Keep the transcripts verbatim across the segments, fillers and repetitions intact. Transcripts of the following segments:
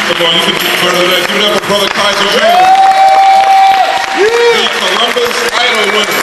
Come on, you can do better than that. Give it up for Brother Kaiser Junior The Columbus Idol winner.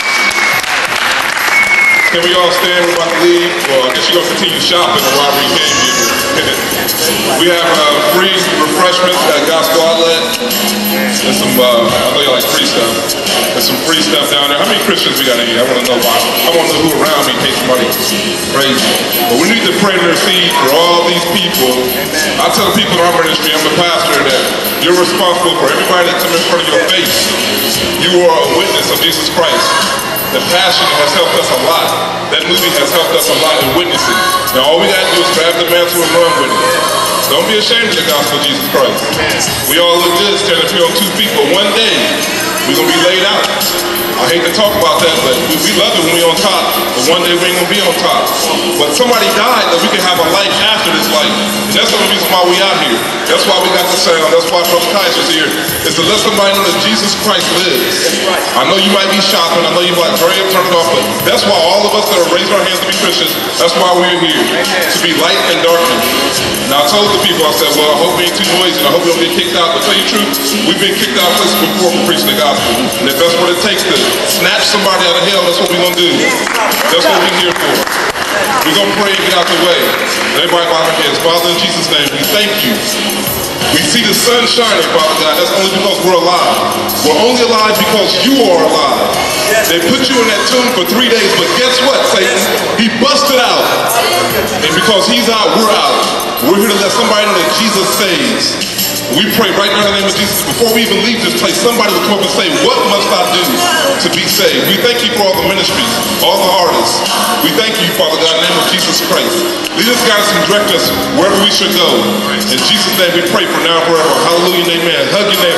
Can we all stand? We're about to leave. Well, I guess you're going to continue shopping or wherever you came here. We have uh, free refreshments at Gospel Outlet. There's some, uh, I know you like free stuff. There's some free stuff down there. How many Christians we got in here? I want to know why. I want to know who around me in case somebody prays. But we need to pray and intercede for all these people. I tell the people in our ministry, I'm a pastor, that you're responsible for everybody that comes in front of your face. You are a witness of Jesus Christ. The Passion has helped us a lot. That movie has helped us a lot in witnessing. Now all we gotta do is grab the mantle and run with it. Don't be ashamed of the gospel of Jesus Christ. We all look good standing here on two feet, but one day we're gonna be laid out. I hate to talk about that, but we, we love it when we're on top, but one day we ain't gonna be on top. But somebody died that we can have a life after this life. And that's the only reason why we out here. That's why we got the sound. That's why Brother Kaiser's here. Is to let somebody know that Jesus Christ lives. I know you might be shopping. I know you might hurry up, turn it off, but that's why all of us that are raising our hands to be Christians, that's why we're here. To be light and darkness. Now I told the people, I said, well, I hope we ain't too noisy, and I hope we don't get kicked out. But tell you the truth, we've been kicked out of places before for preaching the gospel. And if that's what it takes to snatch somebody out of hell, that's what we're going to do. That's what we're here for. We're going to pray and get out the way. Everybody bow their heads. Father, in Jesus' name, we thank you. We see the sun shining, Father God. That's only because we're alive. We're only alive because you are alive. They put you in that tomb for three days, but guess what, Satan? He busted out. And because he's out, we're out. We're here to let somebody know that Jesus saves. We pray right now in the name of Jesus, before we even leave this place, somebody will come up and say, what must I do to be saved? We thank you for all the ministries, all the artists. We thank you, Father God, in the name of Jesus Christ. Lead us, guide us, and direct us wherever we should go. In Jesus' name we pray for now and forever. Hallelujah and amen. Hug your neighbor.